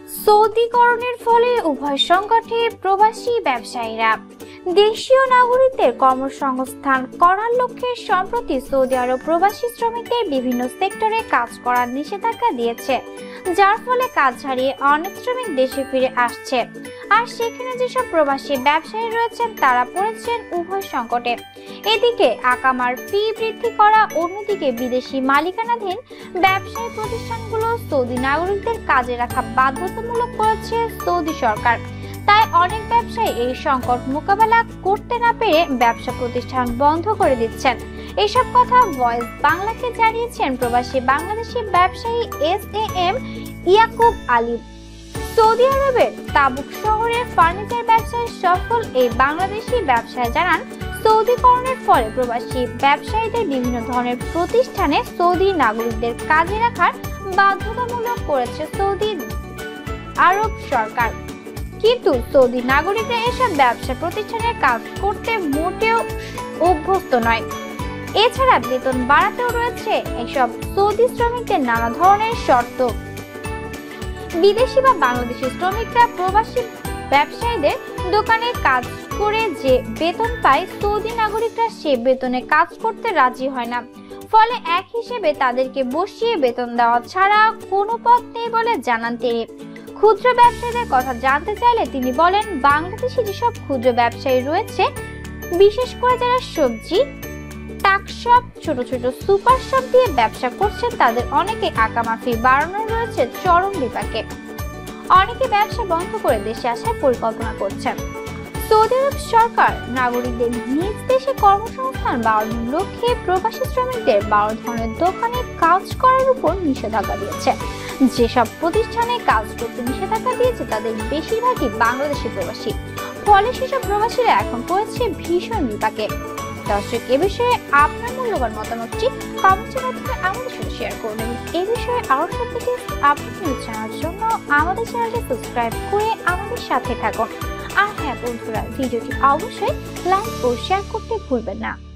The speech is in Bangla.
সৌদিকরণের ফলে উভয় সংকটে প্রবাসী ব্যবসায়ীরা। দেশীয় নাগরিকদের কর্মসংস্থান করার লক্ষ্যে সম্প্রতি সৌদি আরব প্রবাসী শ্রমিকদের বিভিন্ন সেক্টরে কাজ করার নিষেধাজ্ঞা দিয়েছে, যার ফলে কাজ হারিয়ে অনেক শ্রমিক দেশে ফিরে আসছে। আর সেখানে যেসব প্রবাসী ব্যবসায়ী রয়েছেন তারা পড়েছেন উভয় সংকটে। এদিকে আকামার ফি বৃদ্ধি করা, অন্যদিকে বিদেশি মালিকানাধীন ব্যবসায়ী প্রতিষ্ঠানগুলো সৌদি নাগরিকদের কাজে রাখা বাধ্যতামূলক করেছে সৌদি সরকার। তাই অনেক ব্যবসায়ী এই সংকট মোকাবেলা করতে না পেরে ব্যবসা প্রতিষ্ঠান বন্ধ করে দিচ্ছেন। এসব কথা ভয়েস বাংলাকে জানিয়েছেন প্রবাসী বাংলাদেশি ব্যবসায়ী এস.এ.এম. ইয়াকুব আলী। সৌদি আরবের তাবুক শহরের ফার্নিচার ব্যবসায় সফল এই বাংলাদেশি ব্যবসায়ী জানান, সৌদিকরণের ফলে প্রবাসী ব্যবসায়ীদের বিভিন্ন ধরনের প্রতিষ্ঠানে সৌদি নাগরিকদের কাজে রাখার বাধ্যতামূলক করেছে সৌদি আরব সরকার। কিন্তু সৌদি নাগরিকরা এসব ব্যবসা প্রতিষ্ঠানে কাজ করতে মোটেও অভ্যস্ত নয়। এছাড়া বেতন বাড়াতেও রয়েছে এসব সৌদি শ্রমিকদের নানা ধরনের শর্ত। বিদেশি বা বাংলাদেশি শ্রমিকরা প্রবাসী ব্যবসায়ীদের দোকানে কাজ করে যে বেতন পায়, সৌদি নাগরিকরা সে বেতনে কাজ করতে রাজি হয় না। ফলে এক হিসেবে তাদেরকে বসিয়ে বেতন দেওয়া ছাড়া কোনো পথ নেই বলে জানান তিনি। ক্ষুদ্র ব্যবসায়ীদের কথা জানতে চাইলে তিনি বলেন, বাংলাদেশে যেসব ক্ষুদ্র ব্যবসায়ী রয়েছে, বিশেষ করে যারা সবজি, টাকশপ, ছোট ছোট সুপার শপ দিয়ে ব্যবসা করছেন, তাদের অনেকে আকামা ফি বাড়ানো রয়েছে চরম বিপাকে। অনেকে ব্যবসা বন্ধ করে দেশে আসার পরিকল্পনা করছেন। সৌদি আরব সরকার নাগরিকদের নিজ দেশে কর্মসংস্থান বাড়ানোর লক্ষ্যে প্রবাসী শ্রমিকদের 12 ধরনের দোকানে কাজ করার উপর নিষেধাজ্ঞা দিয়েছে। যেসব প্রতিষ্ঠানে কাজ করতে নিষেধাজ্ঞা দিয়েছে তাদের বেশিরভাগই বাংলাদেশি প্রবাসী। ফলে সেসব প্রবাসীরা এখন পড়েছে ভীষণ বিপাকে। দর্শক, এ বিষয়ে আপনার মূল্যবান মতামতটি কমেন্টের মাধ্যমে আমাদের সাথে শেয়ার করুন এবং এই বিষয়ে আরো সব ডিটেইলস আপডেট নিউজ জানার জন্য আমাদের চ্যানেলটি সাবস্ক্রাইব করে আমাদের সাথে থাকুন। আর হ্যাঁ বন্ধুরা, ভিডিওটি অবশ্যই লাইক ও শেয়ার করতে ভুলবেন না।